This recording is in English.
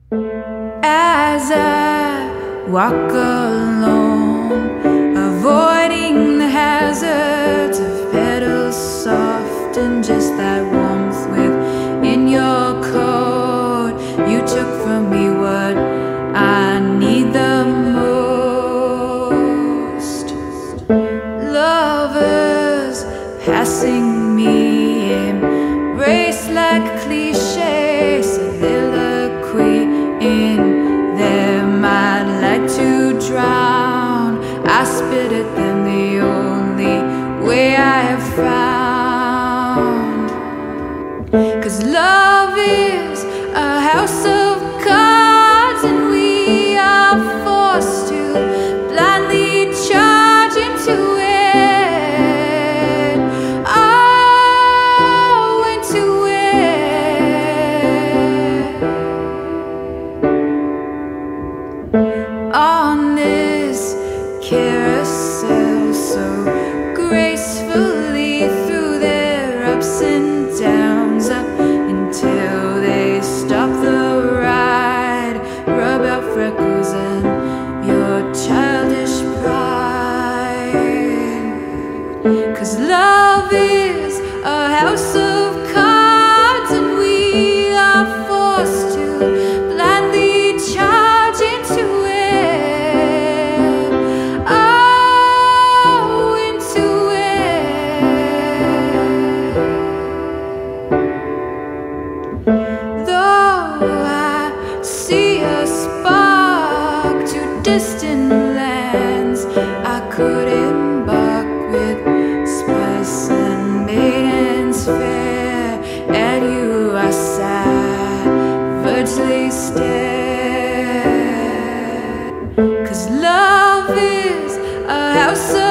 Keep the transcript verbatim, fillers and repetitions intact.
As I walk alone, avoiding the hazards of petals soft and just that warmth within your coat. You took from me what I need the most. Lovers passing me, embrace like cliché, soliloquy in them. I'd like to drown, I spit at them the only way I have found. 'Cause love is a house of cards, and we are forced to blindly charge into it. Oh, into it. On this carousel, so gracefully through their ups and downs, up until they stop the ride, rub out freckles and your childish pride. 'Cause love is a house of cards, and we are forced to blindly charge into it. Oh, into it. Though I see a spark to distant lands, I could embark with spice and maidens fair. At you I savagely stare. 'Cause love is a house of